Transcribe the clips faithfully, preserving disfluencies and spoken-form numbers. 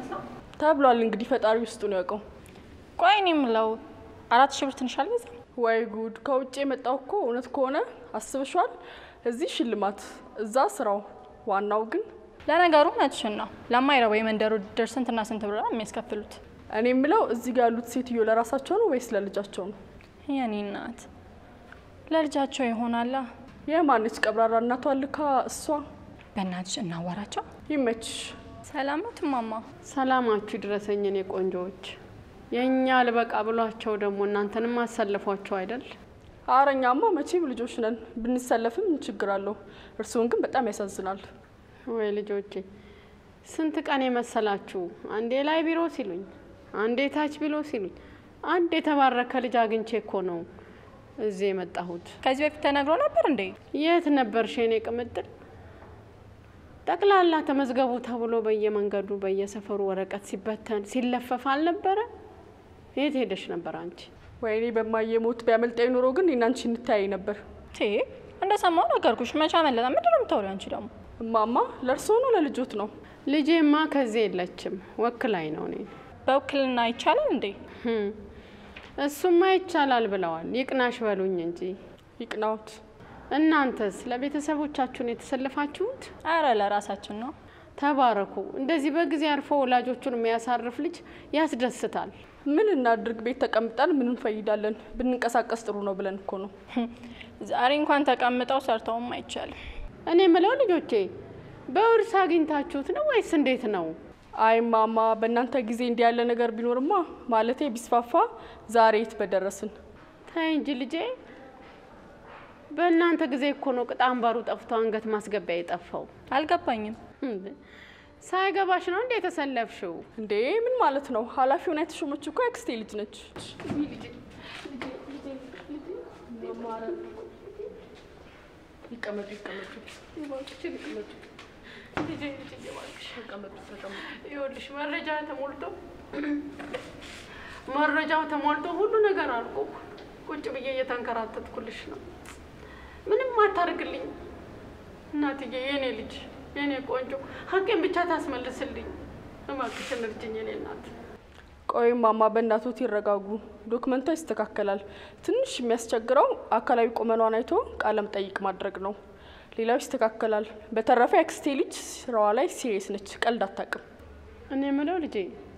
የሚመስለው? ተብሏል እንግዲህ ፈጣሪ ውስጡ ነው ያውቀው። ቆይ እኔ የምለው አራት ሺህ ብር ትንሽ አልበዛም? ወይ ጉድ! ከውጭ የመጣው እኮ እውነት ከሆነ አስበሽዋል? እዚህ ሽልማት እዛ ስራው፣ ዋናው ግን ለነገሩ እውነትሽን ነው። ለማይረባ የመንደር ውድድር ስንትና ስንት ብር ነው የሚያስከፍሉት? እኔ የምለው እዚህ ጋር ያሉት ሴትዮ ለራሳቸው ነው ወይስ ለልጃቸው ነው? የኔ እናት ለልጃቸው ይሆናላ። የማንች ቀብራራ እናቷ ልካ እሷ። በእናትሽ እናዋራቸው። ይመችሽ። ሰላም ነው እማማ? ሰላማችሁ ይድረሰኝ እኔ ቆንጆዎች። የኛ ልበቃ ብሏቸው ደግሞ እናንተንም አሰልፏቸው አይደል? አረኛማ መቼም ልጆች ነን፣ ብንሰለፍም ችግር አለው። እርሱን ግን በጣም ያሳዝናል። ወይ ልጆቼ ስንት ቀን የመሰላችሁ አንዴ ላይ ቢሮ ሲሉኝ፣ አንዴ ታች ቢሮ ሲሉኝ፣ አንዴ የተባረከ ልጅ አግኝቼ እኮ ነው እዚህ የመጣሁት። ከዚህ በፊት ተነግሮ ነበር እንዴ? የት ነበርሽ የኔ ቅምጥል? ጠቅላላ ተመዝገቡ ተብሎ በየመንገዱ በየሰፈሩ ወረቀት ሲበተን ሲለፈፍ አልነበረ? የት ሄደሽ ነበር አንቺ? ወይኔ በማየሞት ቢያመልጠኝ ኑሮ ግን እናንቺ እንታይ ነበር። ቴ እንደሰማው ነገርኩሽ። መቻ መለጣ ምንድነው የምታወሪው አንቺ ደግሞ? እማማ ለርሶ ነው ለልጆት ነው? ልጄማ ከዚህ የለችም ወክላይ ነው። እኔ በውክልና ይቻላል እንዴ? እሱማ ይቻላል ብለዋል። ይቅናሽ በሉኝ እንጂ። ይቅናውት። እናንተስ ለቤተሰቦቻችሁ ነው የተሰለፋችሁት? አረ ለራሳችን ነው። ተባረኩ። እንደዚህ በጊዜ አርፎ ወላጆቹን የሚያሳርፍ ልጅ ያስደስታል። ምን እናድርግ? ቤት ተቀምጠን ምን እንፈይዳለን? ብንንቀሳቀስ ጥሩ ነው ብለን እኮ ነው። ዛሬ እንኳን ተቀምጠው ሰርተውም አይቻልም። እኔ የምለው ልጆቼ በውርስ አግኝታችሁት ነው ወይስ እንዴት ነው? አይ ማማ በእናንተ ጊዜ እንዲህ ያለ ነገር ቢኖርማ ማለቴ ቢስፋፋ ዛሬ የት በደረስን። ታይ እንጂ ልጄ፣ በእናንተ ጊዜ እኮ ነው ቅጣምባሩ ጠፍቶ አንገት ማስገቢያ የጠፋው። አልገባኝም። ሳይገባሽ ነው እንዴ የተሰለፍሽው? እንዴ ምን ማለት ነው? ኃላፊውን የተሾመች እኮ ያክስቴ ልጅ ነች። ይቀመጡ ይቀመጡ ይቀመጡ። ይኸውልሽ መረጃ ተሞልቶ መረጃው ተሞልቶ ሁሉ ነገር አልቆ ቁጭ ብዬ እየተንከራተትኩልሽ ነው። ምንም አታርግልኝ እናትዬ፣ የኔ ልጅ የኔ ቆንጆ፣ ሀቄን ብቻ ታስመልስልኝ እባክሽን እርጅኝ የኔ እናት። ቆይ ማማ በእናቶት ይረጋጉ። ዶክመንቷ ይስተካከላል። ትንሽ የሚያስቸግረው አካላዊ ቁመኗን አይቶ ቃለም ጠይቅ ማድረግ ነው። ሌላው ይስተካከላል። በተረፈ ያክስቴ ልጅ ስራዋ ላይ ሲሪየስ ነች፣ ቀልድ አታውቅም። እኔ የምለው ልጄ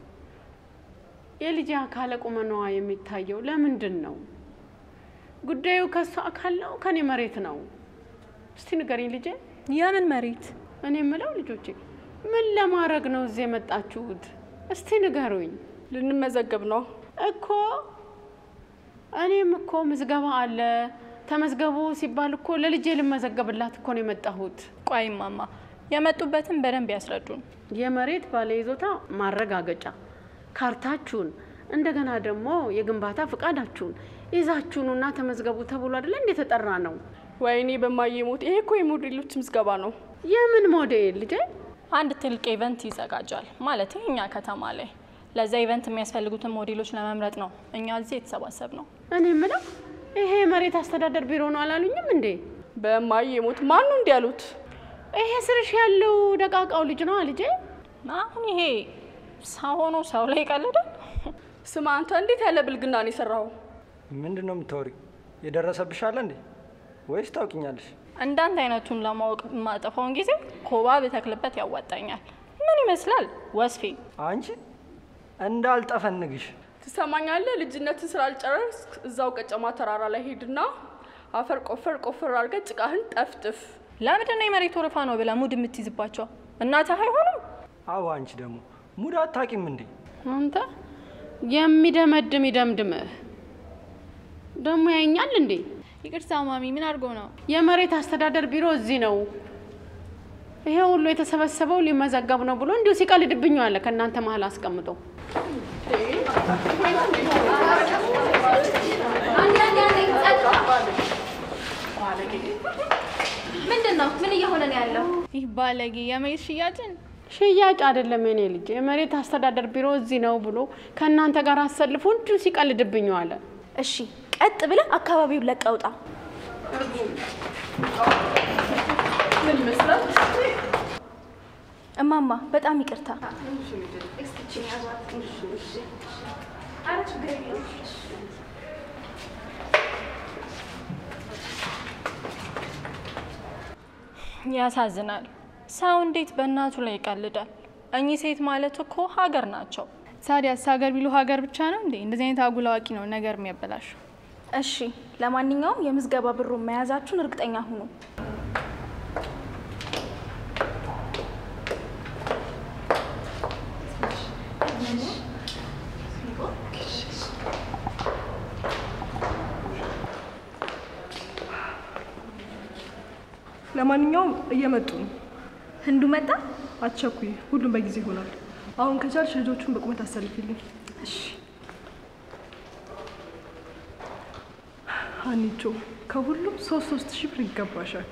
የልጄ አካለ ቁመኗ የሚታየው ለምንድን ነው? ጉዳዩ ከሷ አካል ነው ከኔ መሬት ነው? እስቲ ንገሪኝ ልጄ። የምን መሬት? እኔ የምለው ልጆቼ ምን ለማድረግ ነው እዚህ የመጣችሁት? እስቲ ንገሩኝ። ልንመዘገብ ነው እኮ። እኔም እኮ ምዝገባ አለ ተመዝገቡ ሲባል እኮ ለልጄ ልመዘገብላት እኮ ነው የመጣሁት። ቆይ ማማ የመጡበትን በደንብ ያስረዱን። የመሬት ባለይዞታ ማረጋገጫ ካርታችሁን፣ እንደገና ደግሞ የግንባታ ፍቃዳችሁን ይዛችሁኑና ተመዝገቡ ተብሎ አይደል እንዴ ተጠራ ነው? ወይኔ በማየሞት ይሄ እኮ የሞዴሎች ምዝገባ ነው። የምን ሞዴል ልጄ? አንድ ትልቅ ኢቨንት ይዘጋጃል ማለት እኛ ከተማ ላይ። ለዛ ኢቨንት የሚያስፈልጉትን ሞዴሎች ለመምረጥ ነው እኛ እዚህ የተሰባሰብ ነው። እኔ የምለው ይሄ መሬት አስተዳደር ቢሮ ነው አላሉኝም እንዴ? በማየሞት ማን ነው እንዲያሉት? ይሄ ስርሽ ያለው ደቃቃው ልጅ ነው ልጄ። አሁን ይሄ ሰው ሆኖ ሰው ላይ ይቀልዳል። ስማ አንተ እንዴት ያለ ብልግና ነው የሰራው? ምንድነው የምታወሪው? የደረሰብሽ አለ እንዴ ወይስ ታውቂኛለሽ? እንዳንተ አይነቱን ለማወቅ ማጠፋውን ጊዜ ኮባ በተክልበት ያዋጣኛል። ምን ይመስላል ወስፌ? አንቺ እንዳልጠፈንግሽ ትሰማኛለህ? ልጅነትን ስላልጨረስክ እዛው ቀጨማ ተራራ ላይ ሄድና አፈር ቆፈር ቆፈር አድርገህ ጭቃህን ጠፍጥፍ። ለምንድን ነው የመሬት ወረፋ ነው ብለህ ሙድ የምትይዝባቸው? እናትህ አይሆንም? አዎ አንቺ ደግሞ ሙድ አታውቂም እንዴ? አንተ የሚደመድም ይደምድምህ ደግሞ ያኛል እንዴ? ይቅርታ ማሚ፣ ምን አድርጎ ነው? የመሬት አስተዳደር ቢሮ እዚህ ነው። ይሄ ሁሉ የተሰበሰበው ሊመዘገብ ነው ብሎ እንዲሁ ሲቀልድብኝ አለ ከእናንተ መሀል አስቀምጦ። ምንድነው? ምን እየሆነ ነው ያለው? ይህ ባለጌ የመሬት ሽያጭን ሽያጭ አይደለም የኔ ልጅ፣ የመሬት አስተዳደር ቢሮ እዚህ ነው ብሎ ከእናንተ ጋር አሰልፎ እንዲሁ ሲቀልድብኝ አለ። እሺ ቀጥ ብለህ አካባቢውን ለቀውጣ። እማማ በጣም ይቅርታ። እቺን ያዟት። እሺ እሺ። አረ ችግር የለውም። ያሳዝናል። ሰው እንዴት በእናቱ ላይ ይቀልዳል? እኚህ ሴት ማለት እኮ ሀገር ናቸው። ታዲያስ ሀገር ቢሉ ሀገር ብቻ ነው እንዴ? እንደዚህ አይነት አጉል አዋቂ ነው ነገር የሚያበላሹ። እሺ ለማንኛውም የምዝገባ ብሩን መያዛችሁን እርግጠኛ ሁኑ። ለማንኛውም እየመጡ ነው። ህንዱ መጣ። አትቸኩይ፣ ሁሉም በጊዜ ይሆናል። አሁን ከቻልሽ ልጆቹን በቁመት አሰልፊልኝ። እሺ ሀኒቾ፣ ከሁሉም ሶስት ሶስት ሺህ ብር ይገባሻል።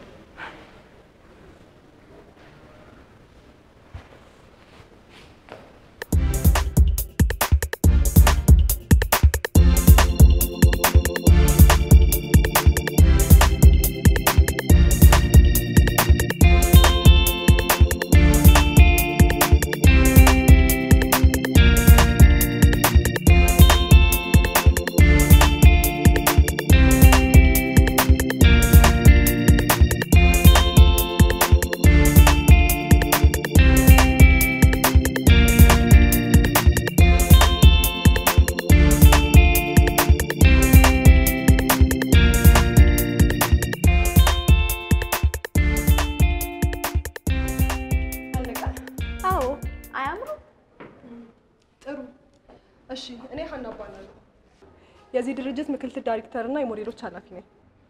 እሺ እኔ ሀና እባላለሁ። የዚህ ድርጅት ምክትል ዳይሬክተር እና የሞዴሎች ኃላፊ ነኝ።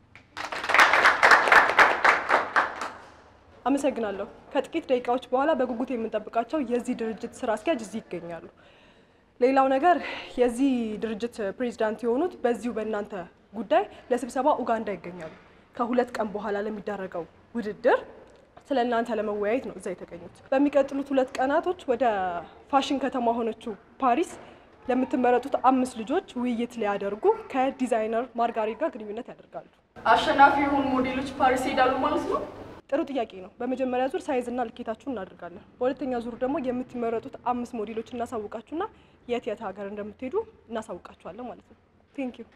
አመሰግናለሁ። ከጥቂት ደቂቃዎች በኋላ በጉጉት የምንጠብቃቸው የዚህ ድርጅት ስራ አስኪያጅ እዚህ ይገኛሉ። ሌላው ነገር የዚህ ድርጅት ፕሬዝዳንት የሆኑት በዚሁ በእናንተ ጉዳይ ለስብሰባ ኡጋንዳ ይገኛሉ። ከሁለት ቀን በኋላ ለሚደረገው ውድድር ስለ እናንተ ለመወያየት ነው እዛ የተገኙት። በሚቀጥሉት ሁለት ቀናቶች ወደ ፋሽን ከተማ ሆነችው ፓሪስ ለምትመረጡት አምስት ልጆች ውይይት ሊያደርጉ ከዲዛይነር ማርጋሪት ጋር ግንኙነት ያደርጋሉ። አሸናፊ የሆኑ ሞዴሎች ፓሪስ ይሄዳሉ ማለት ነው? ጥሩ ጥያቄ ነው። በመጀመሪያ ዙር ሳይዝና ልኬታችሁን እናደርጋለን። በሁለተኛ ዙር ደግሞ የምትመረጡት አምስት ሞዴሎች እናሳውቃችሁና የት የት ሀገር እንደምትሄዱ እናሳውቃችኋለን ማለት ነው። ቴንክ ዩ።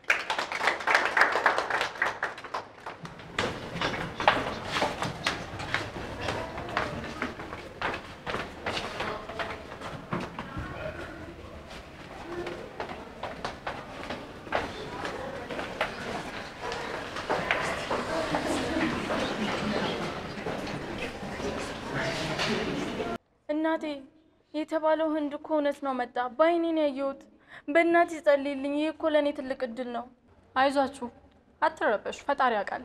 እናቴ የተባለው ህንድ እኮ እውነት ነው መጣ። ባይኔ ነው ያየሁት። በእናቴ ጸልይልኝ። ይሄ እኮ ለኔ ትልቅ እድል ነው። አይዟችሁ፣ አትረበሽ፣ ፈጣሪ ያውቃል።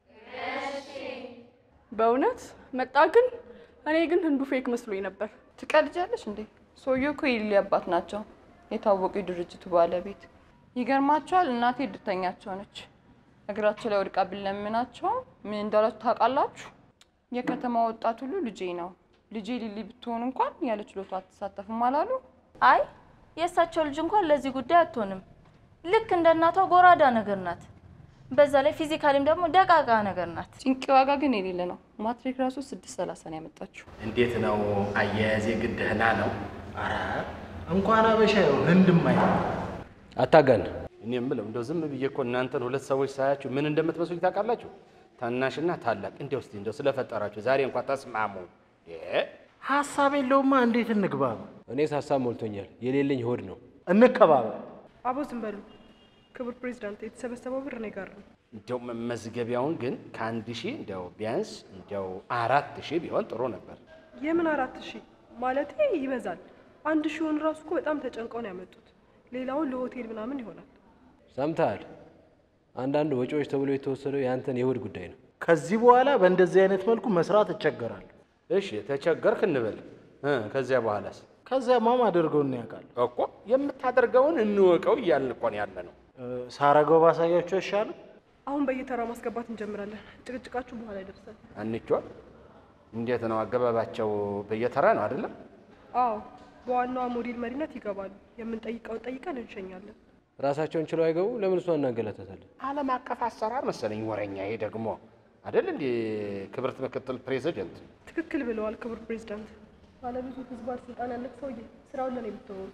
በእውነት መጣ? ግን እኔ ግን ህንዱ ፌክ መስሎኝ ነበር። ትቀልጃለሽ እንዴ? ሰውዬው እኮ የሊሊ አባት ናቸው፣ የታወቁ የድርጅቱ ባለቤት። ይገርማቸዋል። እናቴ እድተኛቸው ነች። እግራቸው ላይ ወድቃ ብለምናቸው ምን እንዳላችሁ ታውቃላችሁ? የከተማ ወጣት ሁሉ ልጄ ነው ልጄ ሊሊ ብትሆን እንኳን ያለ ችሎታ አትሳተፍም አላሉ። አይ የእሳቸው ልጅ እንኳን ለዚህ ጉዳይ አትሆንም። ልክ እንደ እናቷ ጎራዳ ነገር ናት። በዛ ላይ ፊዚካሊም ደግሞ ደቃቃ ነገር ናት። ጭንቂ ዋጋ ግን የሌለ ነው። ማትሪክ ራሱ ስድስት ሰላሳ ነው ያመጣችው። እንዴት ነው አያያዜ? ግድህና ነው። አረ እንኳን አበሻ ነው ህንድም አይደል። አታጋን። እኔ የምለው እንደው ዝም ብዬ እኮ እናንተን ሁለት ሰዎች ሳያችሁ ምን እንደምትመስሉኝ ታውቃላችሁ? ታናሽና ታላቅ። እንደው እስቲ እንደው ስለፈጠራችሁ ዛሬ እንኳን ተስማሙ። ሐሳብ የለውማ። እንዴት እንግባባ? እኔስ ሐሳብ ሞልቶኛል። የሌለኝ ሆድ ነው። እንከባባ። አቦ ዝም በሉ። ክቡር ፕሬዝዳንት፣ የተሰበሰበው ብር እኔ ጋር ነው። እንደው መዝገቢያውን ግን ከአንድ ሺህ እንደው ቢያንስ እንደው አራት ሺህ ቢሆን ጥሩ ነበር። የምን አራት ሺህ ማለቴ ይበዛል። አንድ ሺውን ራሱ እኮ በጣም ተጨንቀው ነው ያመጡት። ሌላውን ለሆቴል ምናምን ይሆናል። ሰምተሃል? አንዳንድ ወጪዎች ተብሎ የተወሰደው ያንተን የሆድ ጉዳይ ነው። ከዚህ በኋላ በእንደዚህ አይነት መልኩ መስራት እቸገራለሁ። እሺ ተቸገርክ እንበል። ከዚያ በኋላስ? ከዚያማ ማደርገውን ነው ያውቃል እኮ። የምታደርገውን እንወቀው እያልን እኮ ነው ያለ ነው። ሳረገው ባሳያችሁ ይሻላል። አሁን በየተራ ማስገባት እንጀምራለን። ጭቅጭቃችሁ በኋላ ይደርሳል። አንቺ እንዴት ነው አገባባቸው? በየተራ ነው አይደለም? አዎ፣ በዋናዋ ሞዴል መሪነት ይገባሉ። የምንጠይቀውን ጠይቀን እንሸኛለን። ራሳቸውን ችለው አይገቡ? ለምን እሷን እናገላታታለን? ዓለም አቀፍ አሰራር መሰለኝ ወሬኛ። ይሄ ደግሞ አይደል እንዴ ክብርት ምክትል ፕሬዚደንት? ትክክል ብለዋል ክቡር ፕሬዝዳንት። ባለብዙ ህዝብ ባለስልጣን ያለክ ሰውዬ ስራውን ለኔ ብትተው።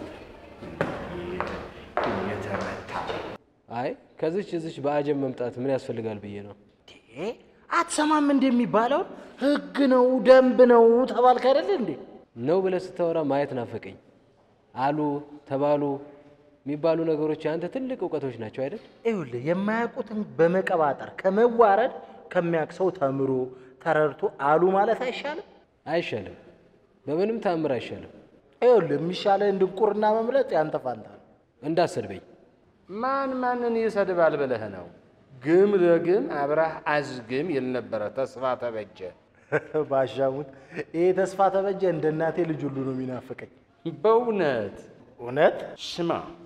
የተመታ አይ ከዚች እዚች በአጀብ መምጣት ምን ያስፈልጋል ብዬ ነው። አትሰማም እንደሚባለው ህግ ነው ደንብ ነው ተባልክ አይደል እንዴ? ነው ብለህ ስታወራ ማየት ናፈቀኝ። አሉ ተባሉ የሚባሉ ነገሮች አንተ ትልቅ እውቀቶች ናቸው አይደል? ይኸውልህ የማያውቁትን በመቀባጠር ከመዋረድ ከሚያውቅ ሰው ተምሮ ተረድቶ አሉ ማለት አይሻልም? አይሻልም፣ በምንም ተአምር አይሻልም። ይኸውልህ የሚሻለው እንድንቁርና መምረጥ ያንተ ፋንታ ነው። እንዳሰድበኝ ማን ማንን ይሰድባል ብለህ ነው? ግም ለግም አብራህ አዝግም ይል ነበረ ተስፋ ተበጀ። ባሻሙት ይሄ ተስፋ ተበጀ እንደ እናቴ ልጅ ሁሉ ነው የሚናፍቀኝ። በእውነት እውነት ስማ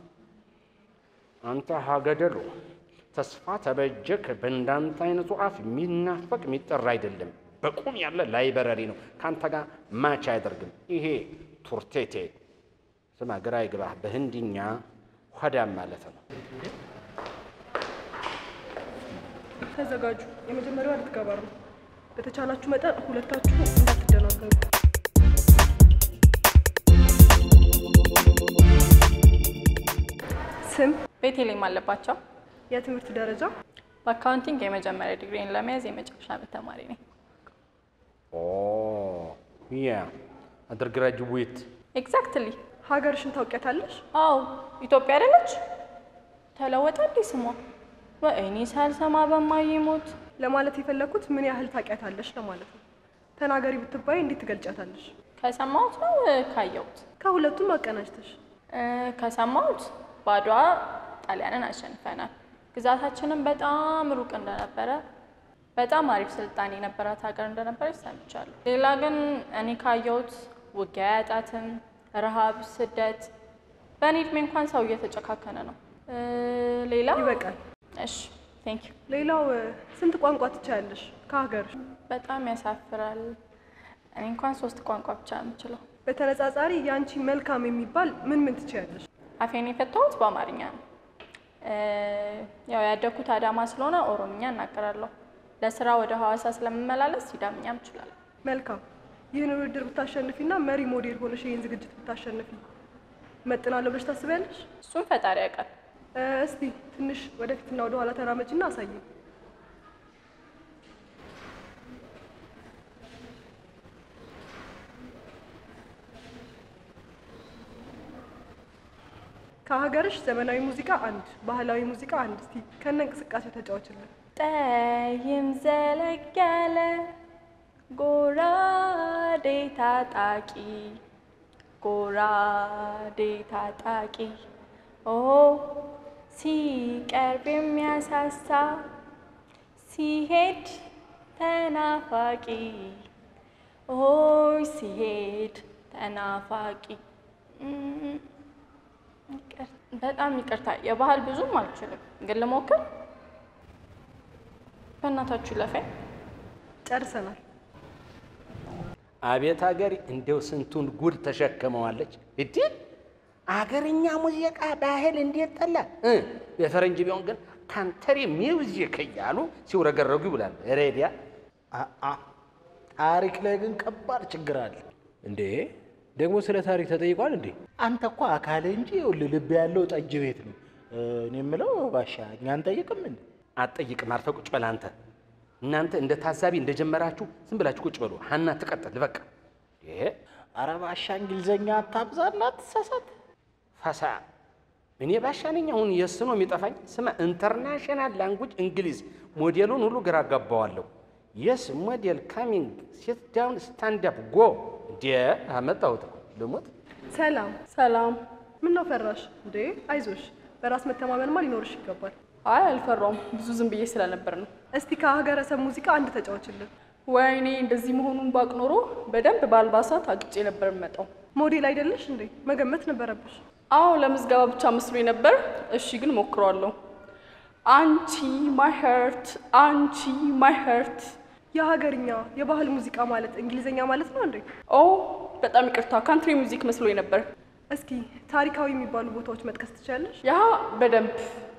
አንተ ሀገደሉ ተስፋ ተበጀ በእንዳንተ አይነቱ አፍ የሚናፈቅ የሚጠራ አይደለም። በቁም ያለ ላይበረሪ ነው። ካንተ ጋር ማች አያደርግም። ይሄ ቱርቴቴ ስማ ግራ ይግባህ። በህንድኛ ሆዳም ማለት ነው። ተዘጋጁ። የመጀመሪያው ልትገባ ነው። በተቻላችሁ መጠን ሁለታችሁ እንዳትደናገሩ። ስም ቤቴሌም አለባቸው። የትምህርት ደረጃ በአካውንቲንግ የመጀመሪያ ዲግሪን ለመያዝ የመጨረሻ ዓመት ተማሪ ነኝ። ኦ ያ አደር ግራጁዌት ኤግዛክትሊ። ሀገርሽን ታውቂያታለሽ? አዎ ኢትዮጵያ አይደለች? ተለወጠ እንዴ ስሟ? ወይኔ ሳልሰማ በማዬ ሞት። ለማለት የፈለኩት ምን ያህል ታውቂያታለሽ ለማለት ነው። ተናገሪ ብትባይ እንዴት ትገልጫታለሽ? ከሰማሁት ነው ካየሁት? ከሁለቱም አቀናጅተሽ። ከሰማሁት ባድዋ ጣሊያንን አሸንፈናል። ግዛታችንን በጣም ሩቅ እንደነበረ በጣም አሪፍ ስልጣኔ የነበራት ሀገር እንደነበረች ሰምቻለሁ። ሌላ ግን እኔ ካየሁት ውጊያ ያጣትም፣ ረሃብ፣ ስደት፣ በእኔ እድሜ እንኳን ሰው እየተጨካከነ ነው። ሌላ ይበቃል። እሺ ቴንክ ዩ። ሌላው ስንት ቋንቋ ትችያለሽ ከሀገርሽ? በጣም ያሳፍራል። እኔ እንኳን ሶስት ቋንቋ ብቻ ነው የምችለው። በተነጻጻሪ ያንቺ መልካም የሚባል ምን ምን ትችያለሽ? አፌን የፈታሁት በአማርኛ ነው። ያው ያደኩት አዳማ ስለሆነ ኦሮምኛ እናገራለሁ። ለስራ ወደ ሐዋሳ ስለምመላለስ ሲዳምኛም እችላለሁ። መልካም። ይህን ውድድር ብታሸንፊና መሪ ሞዴል ሆነሽ ይህን ዝግጅት ብታሸንፊ መጥናለሁ ብለሽ ታስቢያለሽ? እሱን ፈጣሪ ያውቃል። እስቲ ትንሽ ወደፊትና ወደ ኋላ ተራመጭና አሳየኝ። ከሀገርሽ ዘመናዊ ሙዚቃ አንድ፣ ባህላዊ ሙዚቃ አንድ። እስቲ ከነ እንቅስቃሴው ተጫወችልን። ጠይም ዘለግ ያለ ጎራዴ ታጣቂ ጎራዴ ታጣቂ ኦ ሲቀርብ የሚያሳሳ ሲሄድ ተናፋቂ ኦ ሲሄድ ተናፋቂ። በጣም ይቅርታ፣ የባህል ብዙም አልችልም፣ ግን ልሞክር። በእናታችሁ ለፈኝ። ጨርሰናል። አቤት ሀገር እንደው ስንቱን ጉድ ተሸክመዋለች። እዲ አገርኛ ሙዚቃ ባህል እንዴት ጠላ። የፈረንጅ ቢሆን ግን ካንተሪ ሚውዚክ እያሉ ሲውረገረጉ ይብላል። ሬዲያ አአ ታሪክ ላይ ግን ከባድ ችግር አለ እንዴ። ደግሞ ስለ ታሪክ ተጠይቋል እንዴ? አንተ እኮ አካል እንጂ ይኸውልህ ልብ ያለው ጠጅ ቤት ነው። እኔ የምለው ባሻ እኛን ጠይቅም እንዴ? አትጠይቅም። አርፈህ ቁጭ በል አንተ። እናንተ እንደ ታዛቢ እንደጀመራችሁ ዝም ብላችሁ ቁጭ በሉ። ሀና ትቀጥል በቃ። ይሄ ኧረ ባሻ እንግሊዘኛ አታብዛና አትሳሳት። ፈሳ እኔ ባሻ ነኝ አሁን የስ ነው የሚጠፋኝ። ስማ ኢንተርናሽናል ላንጉጅ እንግሊዝ ሞዴሉን ሁሉ ግራ አጋባዋለሁ። የስ ሞዴል ካሚንግ ሲት ዳውን ስታንድ አፕ ጎ ዲ አመጣሁት ልሞት። ሰላም ሰላም። ምን ነው ፈራሽ እንዴ? አይዞሽ፣ በራስ መተማመንማ ሊኖርሽ ይገባል። አይ አልፈራውም፣ ብዙ ዝም ብዬ ስለነበር ነው። እስቲ ከሀገረሰብ ሙዚቃ አንድ ተጫወችልን። ወይኔ እንደዚህ መሆኑን ባቅ ኖሮ በደንብ በአልባሳት አግጬ ነበር የምመጣው። ሞዴል አይደለሽ እንዴ? መገመት ነበረብሽ። አዎ ለምዝገባ ብቻ መስሎኝ ነበር። እሺ ግን ሞክሯለሁ። አንቺ ማይ ሀርት፣ አንቺ ማይ ሀርት። የሀገርኛ የባህል ሙዚቃ ማለት እንግሊዘኛ ማለት ነው እንዴ? ኦ በጣም ይቅርታ፣ ካንትሪ ሙዚክ መስሎኝ ነበር። እስኪ ታሪካዊ የሚባሉ ቦታዎች መጥቀስ ትችላለሽ? ያ በደንብ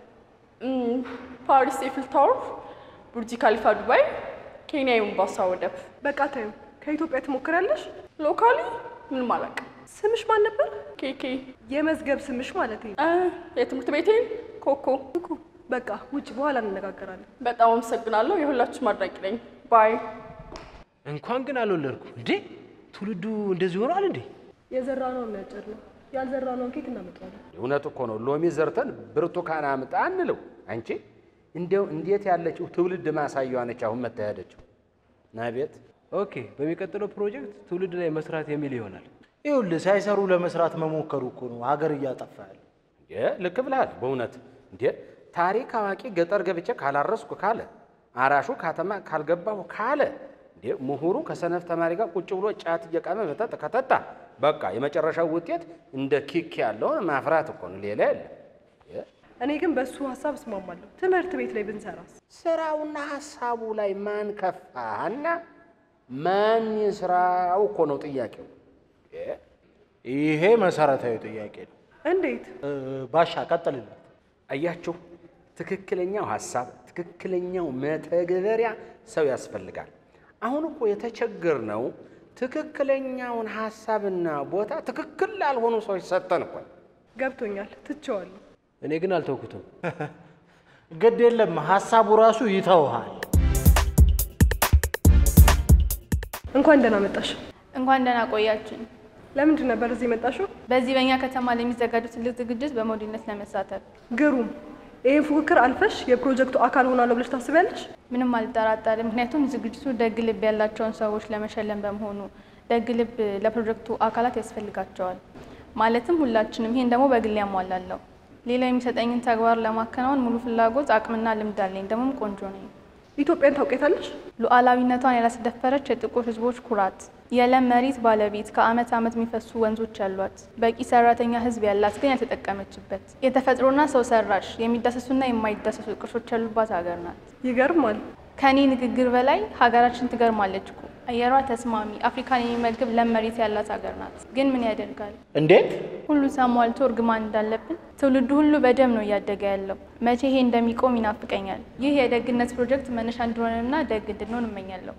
ፓሪስ ኤፍል ታወር፣ ቡርጅ ካሊፋ ዱባይ፣ ኬንያ የሞምባሳ ወደብ። በቃ ተይው፣ ከኢትዮጵያ ትሞክራለሽ? ሎካሊ ምን ማለት ስምሽ ማን ነበር? ኬኬ። የመዝገብ ስምሽ ማለት ነው? አ የትምህርት ቤቴን ኮኮ። ኮኮ። በቃ ውጭ በኋላ እንነጋገራለን። በጣም አመሰግናለሁ። የሁላችሁም አድናቂ ነኝ። ባይ። እንኳን ግን አልወለድኩ እንዴ! ትውልዱ እንደዚህ ሆኗል እንዴ? የዘራነው የሚያጭር ነው፣ ያልዘራነው ኬት እናመጣለን። እውነት እኮ ነው። ሎሚ ዘርተን ብርቱካን አምጣ አንለው። አንቺ እንደው እንዴት ያለችው ትውልድ ማሳያዋ ነች አሁን መታየደችው። ናቤት። ኦኬ፣ በሚቀጥለው ፕሮጀክት ትውልድ ላይ መስራት የሚል ይሆናል። ይኸውልህ ሳይሰሩ ለመስራት መሞከሩ እኮ ነው ሀገር እያጠፋ ያለው። እንዴ ልክ ብለሃል በእውነት። እንዴ ታሪክ አዋቂ ገጠር ገብቼ ካላረስኩ ካለ፣ አራሹ ከተማ ካልገባሁ ካለ፣ እንዴ ምሁሩ ከሰነፍ ተማሪ ጋር ቁጭ ብሎ ጫት እየቃመ መጠጥ ከተጣ በቃ የመጨረሻው ውጤት እንደ ኪክ ያለውን ማፍራት እኮ ነው፣ ሌላ የለም። እኔ ግን በሱ ሀሳብ እስማማለሁ። ትምህርት ቤት ላይ ብንሰራስ? ስራውና ሀሳቡ ላይ ማን ከፋና ማን ይስራው እኮ ነው ጥያቄው። ይሄ መሰረታዊ ጥያቄ ነው። እንዴት? ባሻ ቀጥልለት። አያችሁ፣ ትክክለኛው ሀሳብ ትክክለኛው መተግበሪያ ሰው ያስፈልጋል። አሁን እኮ የተቸገርነው ትክክለኛውን ሀሳብና ቦታ ትክክል ላልሆኑ ሰዎች ሰጠን እኮ። ገብቶኛል፣ ትቼዋለሁ። እኔ ግን አልተውኩትም። ግድ የለም ሀሳቡ ራሱ ይተውሃል። እንኳን ደህና መጣሽ። እንኳን ደህና ቆያችን። ለምንድን ነበር እዚህ መጣሽው? በዚህ በእኛ ከተማ ለሚዘጋጁ ትልቅ ዝግጅት በሞዴልነት ለመሳተፍ። ግሩም። ይሄን ፉክክር አልፈሽ የፕሮጀክቱ አካል ሆናለሁ ብለሽ ታስቢያለሽ? ምንም አልጠራጠርም። ምክንያቱም ዝግጅቱ ደግ ልብ ያላቸውን ሰዎች ለመሸለም በመሆኑ ደግ ልብ ለፕሮጀክቱ አካላት ያስፈልጋቸዋል። ማለትም ሁላችንም። ይሄን ደግሞ በግል ያሟላለሁ። ሌላ የሚሰጠኝን ተግባር ለማከናወን ሙሉ ፍላጎት፣ አቅምና ልምድ አለኝ። ደግሞም ቆንጆ ነኝ። ኢትዮጵያን ታውቂያታለሽ? ሉዓላዊነቷን ያላስደፈረች የጥቁር ሕዝቦች ኩራት፣ የለም መሬት ባለቤት፣ ከአመት አመት የሚፈሱ ወንዞች ያሏት፣ በቂ ሰራተኛ ሕዝብ ያላት ግን ያልተጠቀመችበት፣ የተፈጥሮና ሰው ሰራሽ የሚዳሰሱና የማይዳሰሱ ቅርሶች ያሉባት ሀገር ናት። ይገርማል። ከኔ ንግግር በላይ ሀገራችን ትገርማለች እኮ። አየሯ ተስማሚ፣ አፍሪካን የሚመግብ ለም መሬት ያላት ሀገር ናት። ግን ምን ያደርጋል? እንዴት ሁሉ ተሟልቶ እርግማን እንዳለብን ትውልዱ ሁሉ በደም ነው እያደገ ያለው። መቼ ይሄ እንደሚቆም ይናፍቀኛል። ይህ የደግነት ፕሮጀክት መነሻ እንዲሆንና ደግ እንድንሆን እመኛለሁ።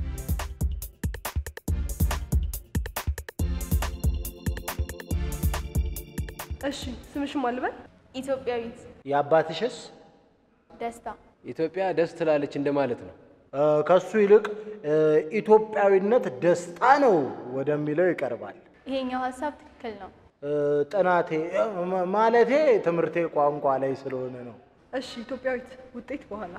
እሺ፣ ስምሽ ማን ልበል? ኢትዮጵያዊት። የአባትሽስ? ደስታ። ኢትዮጵያ ደስ ትላለች እንደማለት ነው። ከሱ ይልቅ ኢትዮጵያዊነት ደስታ ነው ወደሚለው ይቀርባል። ይሄኛው ሀሳብ ትክክል ነው። ጥናቴ ማለቴ ትምህርቴ ቋንቋ ላይ ስለሆነ ነው። እሺ ኢትዮጵያዊት፣ ውጤት በኋላ።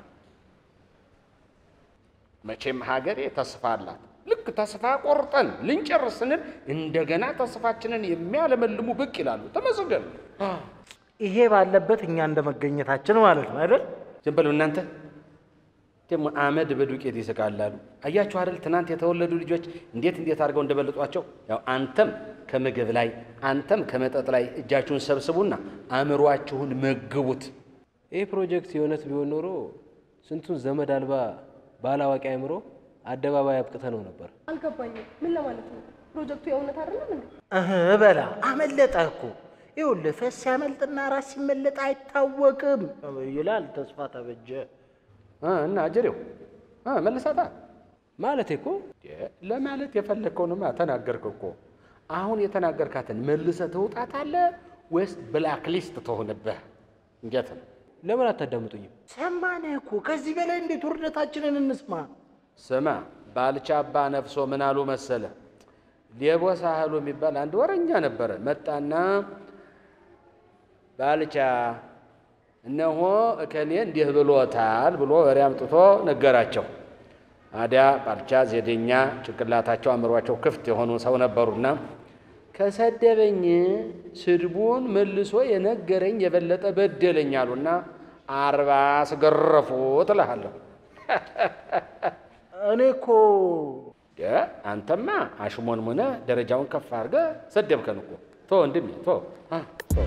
መቼም ሀገሬ ተስፋ አላት። ልክ ተስፋ ቆርጠን ልንጨርስ ስንል እንደገና ተስፋችንን የሚያለመልሙ ብቅ ይላሉ። ተመስገን። ይሄ ባለበት እኛ እንደመገኘታችን ማለት ነው አይደል? ዝም በሉ እናንተ። ደግሞ አመድ በዱቄት ይስቃላሉ። አያችሁ አይደል? ትናንት የተወለዱ ልጆች እንዴት እንዴት አድርገው እንደበለጧቸው። ያው አንተም ከምግብ ላይ አንተም ከመጠጥ ላይ እጃችሁን ሰብስቡና አእምሯችሁን መግቡት። ይህ ፕሮጀክት የእውነት ቢሆን ኖሮ ስንቱን ዘመድ አልባ ባላዋቂ አእምሮ አደባባይ አብቅተ ነው ነበር። አልገባኝም። ምን ለማለት ነው? ፕሮጀክቱ የእውነት አይደለም እንዴ? እህ በላ አመለጠ እኮ። ይኸውልህ ፈስ ያመልጥና ራስ ሲመለጥ አይታወቅም ይላል ተስፋ ተበጀ። እና አጀሬው መልሳታ ማለት እኮ ለማለት የፈለከውንማ ተናገርክ እኮ። አሁን የተናገርካትን መልሰህ ተውጣታለህ ወይስ ብላክ ሊስት ትሆንብህ? እንዴት ነው? ለምን አታዳምጡኝም? ሰማንህ እኮ። ከዚህ በላይ እንዴት ውርደታችንን እንስማ? ስማ፣ ባልቻ አባ ነፍሶ ምን አሉ መሰለ? ሌቦ ሳህሉ የሚባል አንድ ወረኛ ነበረ። መጣና ባልቻ እነሆ እከሌ እንዲህ ብሎታል ብሎ ወሬ አምጥቶ ነገራቸው። አዲያ ባልቻ ዜደኛ፣ ጭንቅላታቸው አእምሯቸው ክፍት የሆኑ ሰው ነበሩና ከሰደበኝ ስድቡን መልሶ የነገረኝ የበለጠ በደለኝ አሉና አርባ አስገረፉት እልሃለሁ። እኔ እኮ አንተማ አሽሞንሙነ ደረጃውን ከፍ አድርገህ ሰደብከን እኮ። ቶ ወንድሜ ቶ ቶ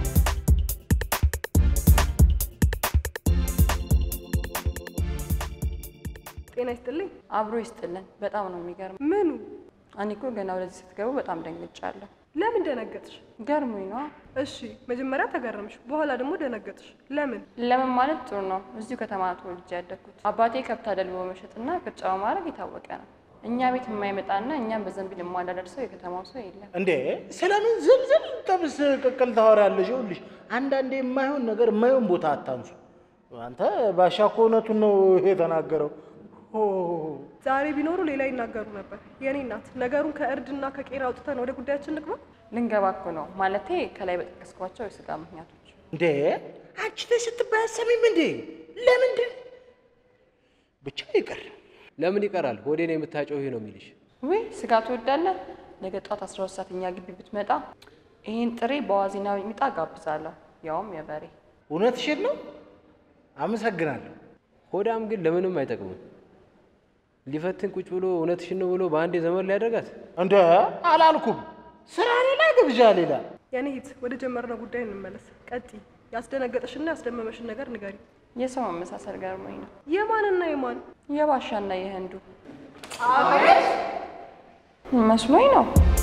ጤና ይስጥልኝ። አብሮ ይስጥልን። በጣም ነው የሚገርም። ምኑ? እኔ እኮ ገና ወደዚህ ስትገቡ በጣም ደንግጫለሁ። ለምን ደነገጥሽ? ገርሞኝ ነው። እሺ መጀመሪያ ተገረምሽ፣ በኋላ ደግሞ ደነገጥሽ። ለምን? ለምን ማለት ጥሩ ነው። እዚሁ ከተማ ተወልጄ ያደግኩት። አባቴ ከብት አደልቦ መሸጥና ቅርጫ በማድረግ የታወቀ ነው። እኛ ቤት የማይመጣና እኛም በዘንቢል የማናደርሰው የከተማው ሰው የለም እንዴ። ስለምን ዝልዝል ጥብስ ቅቅል ታወሪያለሽ? ይኸውልሽ አንዳንዴ የማይሆን ነገር የማይሆን ቦታ አታንሱ። አንተ ባሻ እኮ እውነቱን ነው የተናገረው። ዛሬ ቢኖሩ ሌላ ይናገሩ ነበር። የኔ እናት ነገሩን ከእርድና ከቄራ አውጥተን ወደ ጉዳያችን እንግባ። ልንገባ እኮ ነው ማለቴ ከላይ በጠቀስኳቸው የስጋ ምክንያቶች። እንዴ አንቺ ስትባይ አትሰሚም እንዴ? ለምንድን ብቻ ይቀር? ለምን ይቀራል? ሆዴን የምታጨው ይሄ ነው የሚልሽ። ወይ ስጋ ትወዳለህ? ነገ ጧት አስራ ሁለት ሰዓት እኛ ግቢ ብትመጣ ይሄን ጥሬ በዋዜና ሚጣ ጋብዛለሁ፣ ያውም የበሬ። እውነትሽን ነው? አመሰግናለሁ። ሆዳም ግን ለምንም አይጠቅምም። ሊፈትን ቁጭ ብሎ እውነትሽን ነው ብሎ በአንዴ ዘመን ሊያደርጋት እንደ አላልኩም። ስራ ሌላ ግብዣ ሌላ። የኔ እህት ወደ ጀመርነው ጉዳይ እንመለስ። ቀጥይ። ያስደነገጠሽና ያስደመመሽን ነገር ንገሪ። የሰው መመሳሰል ገርሞኝ ነው። የማንና የማን? የባሻና የህንዱ መስሎኝ ነው።